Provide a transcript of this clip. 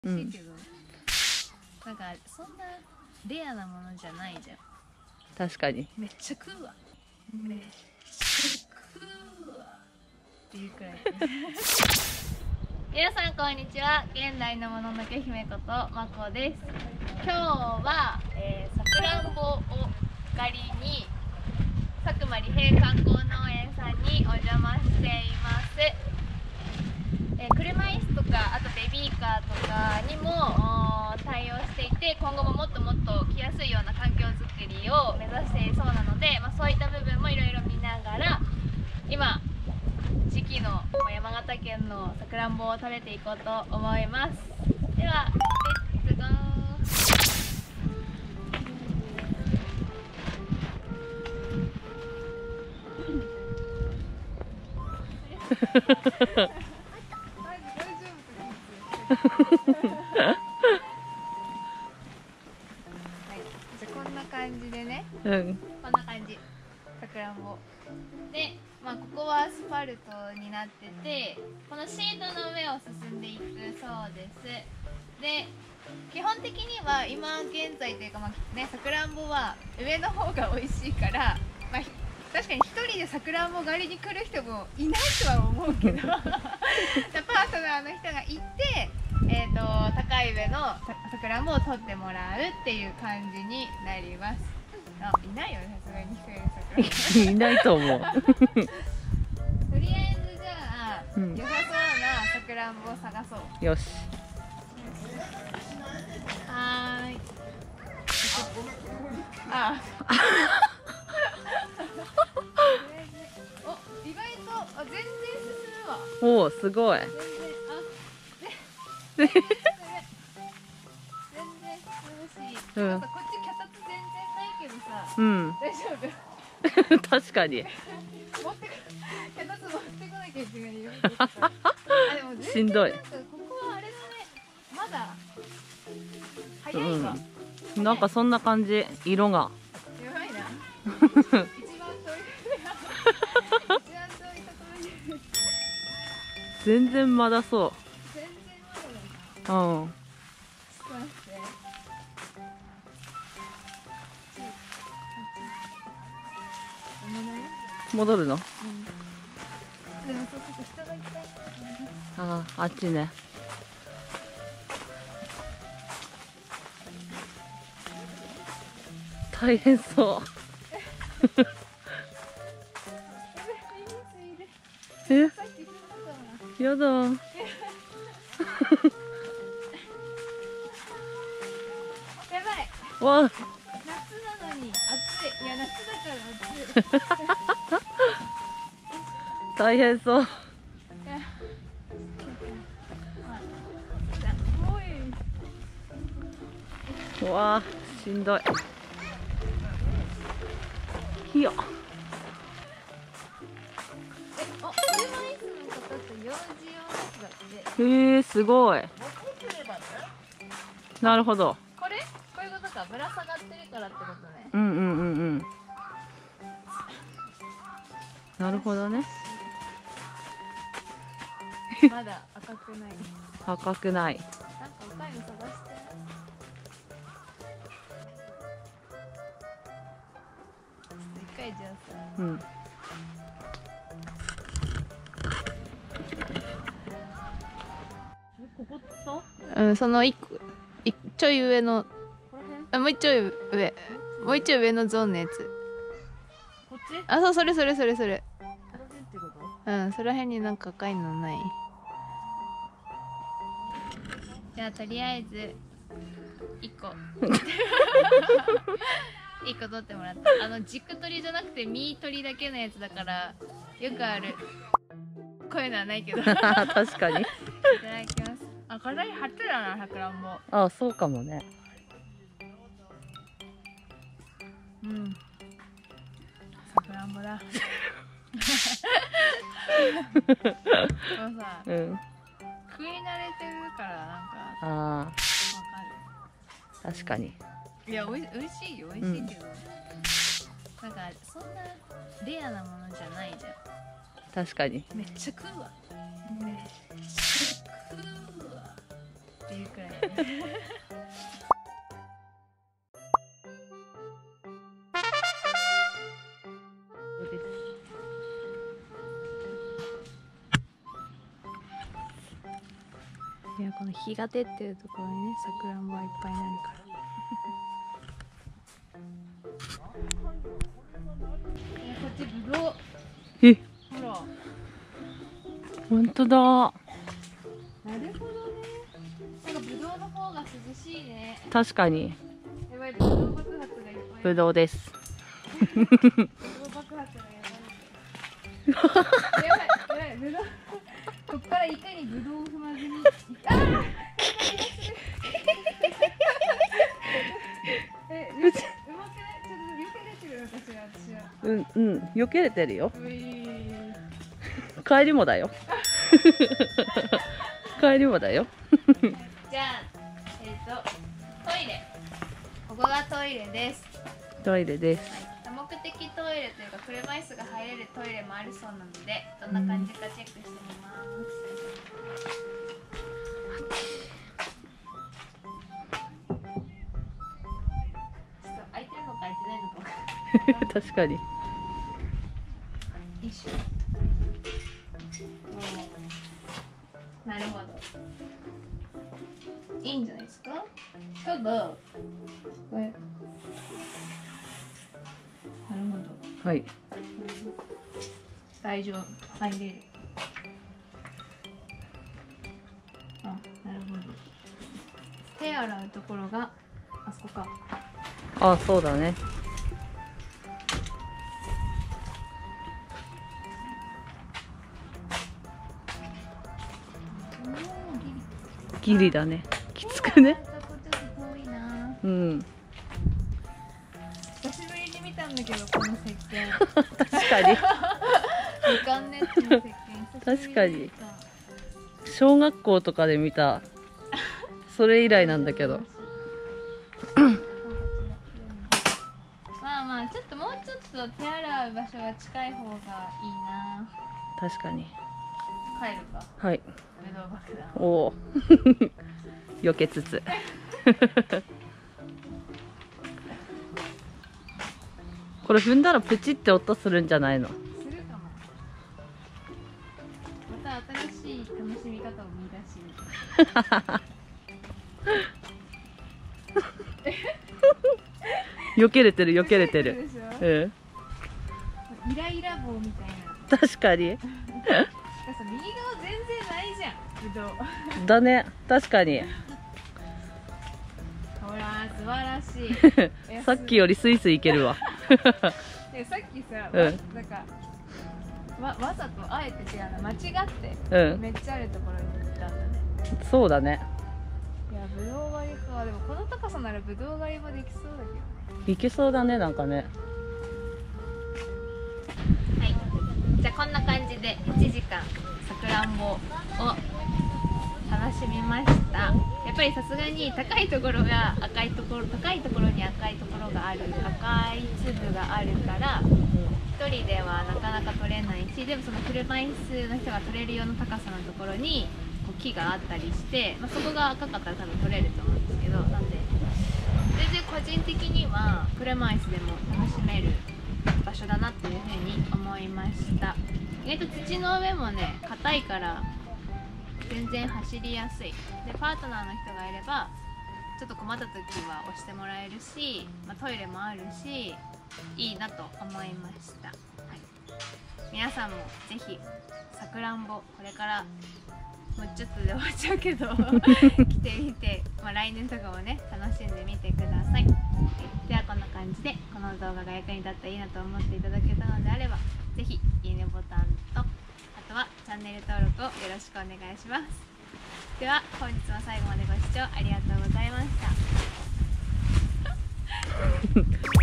美味しいけど、なんかそんなレアなものじゃないじゃん。 確かに。 めっちゃ食うわ、めっちゃ食うわっていうくらい皆さんこんにちは。現代のもののけ姫ことまこです。今日は、さくらんぼを狩りに佐久間利平観光農園さんにお邪魔しています。車椅子とか、あとベビーカーとかにも対応していて、今後ももっともっと来やすいような環境づくりを目指しているそうなので、そういった部分もいろいろ見ながら、今時期の山形県のさくらんぼを食べていこうと思います。ではレッツゴーじゃあこんな感じでね、こんな感じ、さくらんぼで、ここはアスファルトになってて、このシートの上を進んでいくそうです。で、基本的には今現在というか、さくらんぼは上の方が美味しいから、確かに一人でさくらんぼ狩りに来る人もいないとは思うけどパートナーの人がいて、高い上のさくらんぼを取ってもらうっていう感じになります。いないよね、さすがに一人でさくらんぼいないと思うとりあえずじゃあ、良さそうなさくらんぼを探そう。 よし。 はーい。あお、意外と全然進むわ。 おお、すごい。 全然進むし、こっち脚立全然ないけどさ、大丈夫確かに。 脚立持ってこなきゃいけないよ。でもしんどい。 ここはあれだね、まだ早いわ。 なんかそんな感じ、色が。 やばいな。一番遠いところに全然まだそ全然まだだな。 う。うん。 ちょっと待って。 戻るの？ でもそうすると人がいっぱい。 ああ、あっちね。大変そう。え？やだ。 やばい。 わあ。 夏なのに暑い。いや、夏だから暑い。 大変そう。わあ、しんどい。ひよ。 車椅子の方と幼児用のやつだって。 へえ、すごい。なるほど。 こういうことか。ぶら下がってるからってことね。 なるほどね。 まだ赤くない。 赤くない。 なんか赤いの探して。一回じゃあさ。 こことうん、その一個、ちょい上の、もう一ちょい上、もう一ちょい上のゾーンのやつ。 こっち？ あ、そう、それ。 この辺ってこと？ うん、その辺になんか赤いのない？じゃあとりあえず1個1個取ってもらった。軸取りじゃなくて実取りだけのやつだからよくある。こういうのはないけど確かに。 いただきます。あ、体に張ってたな、さくらんぼ。 あ、そうかもね。 うん、さくらんぼだもうさ、食い慣れてるからなんかあわかあ、確かに。 る。いや、おいしいよ、おいしいけど、なんかそんなレアなものじゃないじゃん。 確かに。 めっちゃ食うわ、めっちゃ食うわってっていうくらい。いや、この日が出てるところにね、さくらんぼがいっぱいになるから。こっちぶどう。 え、 ほら。 本当だ。 なるほどね。なんかぶどうの方が涼しいね。 確かに。 やばい、ぶどう爆発がいっぱい。 ぶどうです。 ぶどう爆発がやばい。やばい、ぶどう。こっからいかにぶどうを踏まずに。ああ。うまくない？ちょっと避けれてる私は。 うんうん、避けれてるよ。 うい帰りもだよ。帰りもだよ。 じゃあ、トイレ。ここがトイレです。 トイレです。 多目的トイレというか車椅子が入れるトイレもあるそうなので、どんな感じかチェックしてみます。ちょっと空いてるのか空いてないのか分かんない。 確かに。 よいしょ。なるほど。いいんじゃないですか。ただこれなるほど。 はい。 大丈夫。入れる。あ、なるほど。手洗うところがあそこか。 あ、そうだね。ギリだね。きつくね。うん。 久しぶりに見たんだけど、この石鹸。 確かに。 みかんネットの石鹸。 確かに。小学校とかで見た。それ以来なんだけど。 まあまあ、ちょっともうちょっと手洗う場所が近い方がいいな。 確かに。 帰るか。 はい。 ぶどう爆弾。 おお。避けつつ。これ踏んだらプチって音するんじゃないの？ するかも。また新しい楽しみ方を見出し。 避けれてる避けれてる。うん。 イライラ棒みたいな。 確かに。 右側全然ないじゃん。ぶどう。 だね。確かに。 ほら素晴らしい。 さっきよりスイスイいけるわ。 さっきさ、 うんなんかわざとあえて違うな、間違ってうん。 めっちゃあるところに行ったんだね。 そうだね。 いや、ぶどう狩りか。でもこの高さならぶどう狩りもできそうだけど。 いけそうだね、なんかね。 はい。じゃあこんな感じで1時間さくらんぼを楽しみました。やっぱりさすがに高いところが赤いところ、高いところに赤いところがある、赤い粒があるから1人ではなかなか取れないし、でもその車椅子の人が取れるような高さのところにこう木があったりして、そこが赤かったら多分取れると思うんですけど、なんで全然個人的には車椅子でも楽しめる場所だなっていうふうに思いました。意外と土の上もね、硬いから全然走りやすい。でパートナーの人がいればちょっと困った時は押してもらえるし、トイレもあるし、いいなと思いました。はい、皆さんもぜひさくらんぼ、これからもうちょっとで終わっちゃうけど来てみて、来年とかもね楽しんでみてください。ではこんな感じでこの動画が役に立ったらいいなと思っていただけたのであれば、ぜひいいねボタンと、あとはチャンネル登録をよろしくお願いします。では本日も最後までご視聴ありがとうございました。